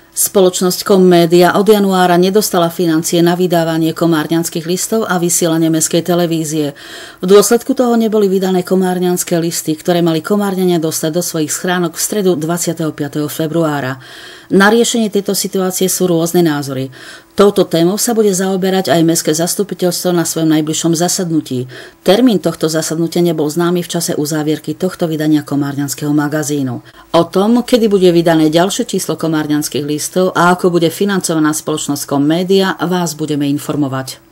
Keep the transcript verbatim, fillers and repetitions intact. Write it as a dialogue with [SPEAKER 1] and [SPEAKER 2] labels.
[SPEAKER 1] Spoločnosť Kommédia od januára nedostala financie na vydávanie komárňanských listov a vysielanie mestskej televízie. V dôsledku toho neboli vydané komárňanské listy, ktoré mali komárňania dostať do svojich schránok v stredu dvadsiateho piateho februára. Na riešenie tejto situácie sú rôzne názory. Touto témou sa bude zaoberať aj mestské zastupiteľstvo na svojom najbližšom zasadnutí. Termín tohto zasadnutia nebol známy v čase uzávierky tohto vydania komárňanského magazínu. O tom, kedy bude vydané ďalšie číslo komárňanských listov a ako bude financovaná spoločnosť Kommédia, vás budeme informovať.